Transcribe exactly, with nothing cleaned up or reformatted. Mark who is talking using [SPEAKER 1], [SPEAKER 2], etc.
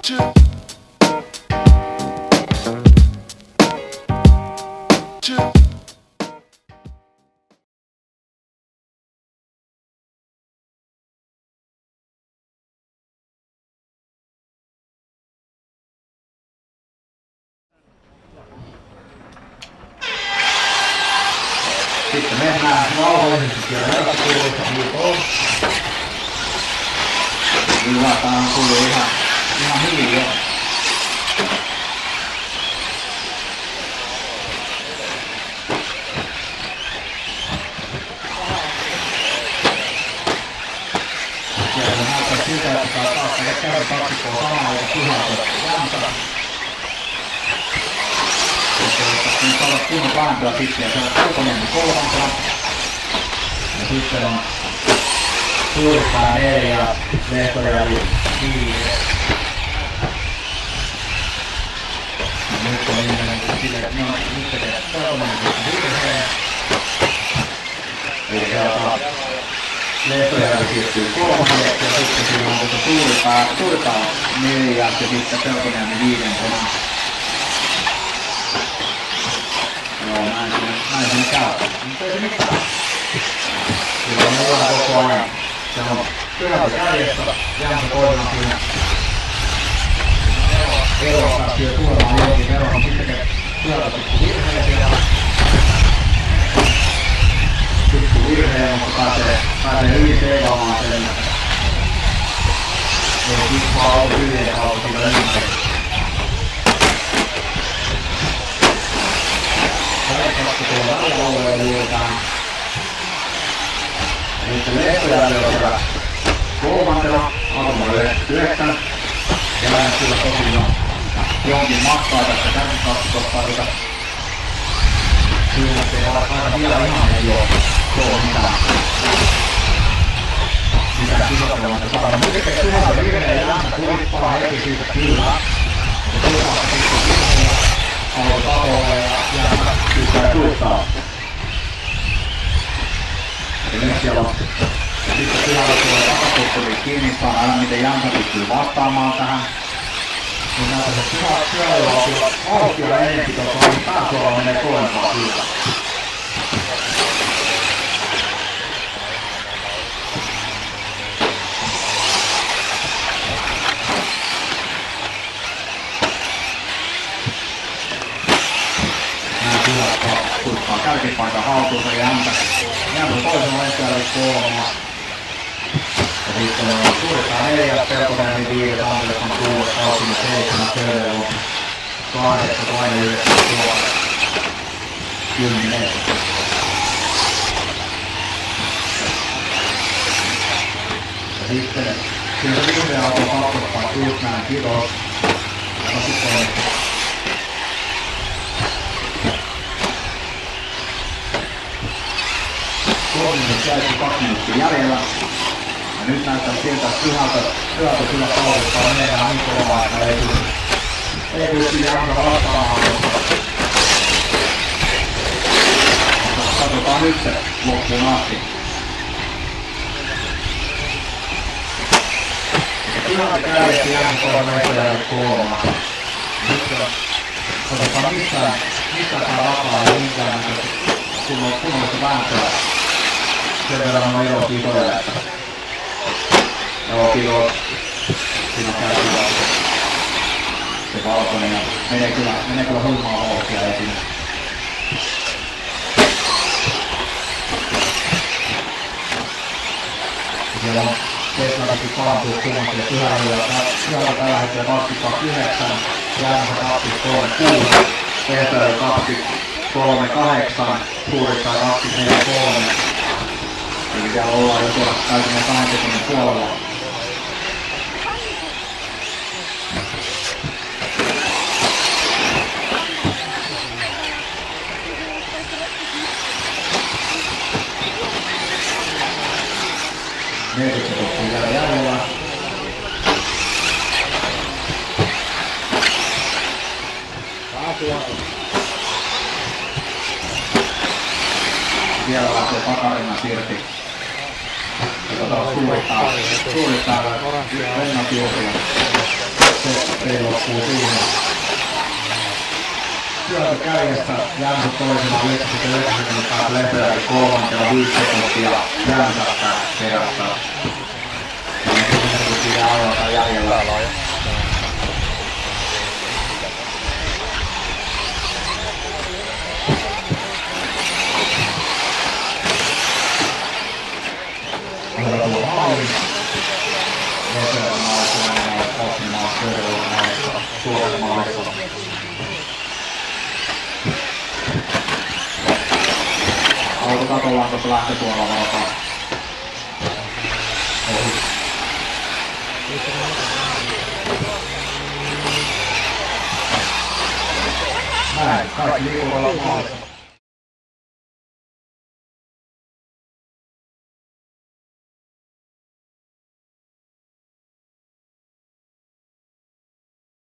[SPEAKER 1] Sitten mennään rauhallisesti siellä jatkokuuluissa viikoon. Ylätään on tullut ihan, ihan hiljaa. Siellä näyttää siltä, että saa taas käydä kaksikkoa samaa ja pyhältä jääntä. Nyt saa olla kunnon vääntöä sitten ja se on Peltonen kolmantena. Ja sitten on Suuripää neljä ja Lehtorjärvi viides. Ja nyt on ilmeinen sille, että no, nyt tekee Peltonen viideseen. Eli sieltä Lehtorjärvi siirtyy kolmoselle ja sitten siinä on Suuripää, Suuripää neljä ja sitten Peltonen viidentenä. Joo, näin sinne, näin sinne käy. Mutta ei se mitään. Kyllä on hyvä koko ajan. Se on pyhältä kärjessä. Jänsä toisena siinä. Eros päästyy tulemaan johonkin. Eros on sitten pyhältä pikku virheen siellä. Pikku virheen, mutta pääsee, pääsee hyvin seivaamaan sen. Ei kippaa auto hyvin kautta sillä ympäri. Kaksi tuolla välialueella juuritaan. Nyt Lehtorjärvi on siellä kolmantena, Atomo yhdeksänkymmentäyhdeksän. Ja lähes kyllä tosi jo jonkin matkaa tästä kärkikaksikospailta. Siinä ei ole aika vielä ihan ei oo tuolla mitään. Mitään kisottelemaan saada. Nyt tekee Pyhältä virheen ja Jänsä kuippaa heti siitä kyllä. Ja Pyhältä sitten virheen. Aloita Tatolle ja Jänsä pystää tuittaa. Ja nyt siellä on sitten Pyhältä tulee takaputteli kiinni, saa aina miten Jänsä pystyy vastaamaan tähän. Niin näyttää se Pyhältä on kyllä vauhtia enempi tuossa, niin pääsuolalla menee kovempaa siitä. Kuippaa kärkipaikan haltuunsa ja Jänsä. Jänsä toisella Lehtorjärvi kolmas. Ja sitten on Suuripää neljä, Peltonen viides, Andersson kuudes, Kautinen seitsemän, Söderlund kahdeksan, Laine yhdeksän, Tuola kymmenen. Ja sitten siinä se vihreä auto kakkospaikka, just näin, kiitos. Ja sitten on kolmannessa käytti kaksi minuuttia jäljellä. Ja nyt näyttää siltä, että Pyhältä, Pyhältä kyllä kauduttaa meneillään niin kovaa, että ei pysty, ei pysty Jänsä vastaamaan. Katsotaan nyt se loppuun asti. Pyhältä kärjessä Jänsä tuolla Lehtorjärvi kolmaa. Nyt katsotaan missään, missään saa vapaa ja minkään kunnollista vääntöä. Sen verran on ilo kiitoja, että joo, kiitos. Siinä käy kyllä se valkoinen ja menee kyllä, menee kyllä hulmaa vauhtia esiin. Siellä on seitsemänkin palantuu kummankin Pyhältä ja Pyhältä tällä hetkellä kaksikymmentäyhdeksän, Jänsä kaksikymmentäkolme kuusi, Lehtorjärvi kaksikymmentäkolme kahdeksan, Suuripää kaksikymmentäneljä kolme. Eli siellä ollaan jo tuolla täysin kahdenkymmenen puolella. neljäkymmentä on vielä jäljellä. Vielä lähtee Pakarinnas irti. Katsotaan Suuripää. Suuripää lennat juhlia. Se peli loppuu siihen. Syötä kärjessä, Jämsä toisena, Leksi sitten yhdeksänkymmentä päästä Lehtojakin kolmantena, viisi sekuntia, Jämsä perässä. Ja kymmenen sekuntia ajalta jäljellä. Tuo maali. Nopealla maalissa, Kassin maalissa, Söderillä maalissa, Suomen maalissa. Auto katollaan tuossa lähtöpuolella vapaa. Ohi. Näin, kaikki liikulla maalissa.